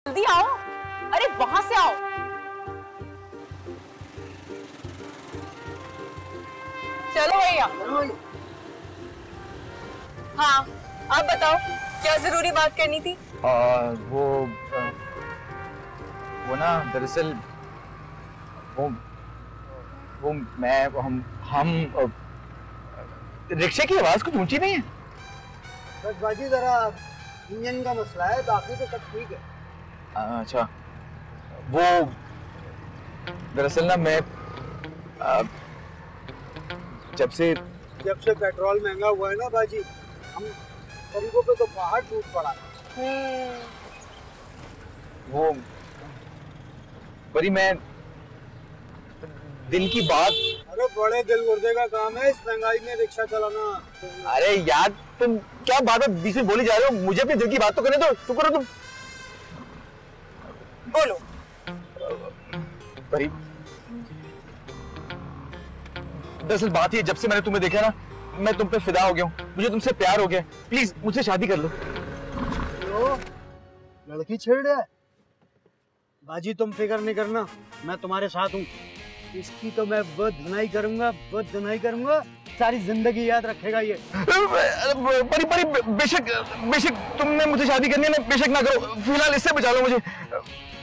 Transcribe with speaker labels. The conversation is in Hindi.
Speaker 1: जल्दी आओ, अरे वहां से आओ। चलो भैया। हाँ आप बताओ क्या जरूरी बात करनी थी?
Speaker 2: वो ना दरअसल वो मैं हम रिक्शे की आवाज कुछ ऊंची नहीं है।
Speaker 3: बस बाजी जरा इंजन का मसला है, बाकी तो सब ठीक है।
Speaker 2: अच्छा वो दरअसल ना मैं जब से
Speaker 3: पेट्रोल महंगा हुआ है ना बाजी, हम गरीबों पे तो पहाड़ टूट पड़ा।
Speaker 2: वो बड़ी मैं दिन की बात।
Speaker 3: अरे बड़े दिल गुर्दे का काम है इस महंगाई में रिक्शा चलाना।
Speaker 2: अरे यार तुम क्या बात है बीच में बोली जा रहे हो, मुझे अपने दिल की बात तो करने दो। तुम करो, तुम
Speaker 1: बोलो।
Speaker 2: परी दरअसल बात ये, जब से मैंने तुम्हें देखा ना मैं तुम पे फिदा हो गया हूँ, मुझे तुमसे प्यार हो गया। प्लीज मुझसे शादी कर लो।
Speaker 3: लड़की छेड़ रहा है बाजी, तुम फिक्र नहीं करना, मैं तुम्हारे साथ हूँ। इसकी तो मैं बहुत धनाई करूंगा, सारी जिंदगी याद रखेगा ये।
Speaker 2: परी बेशक तुमने मुझसे शादी करनी है ना, बेशक ना करो, फिलहाल इससे बचा लो मुझे।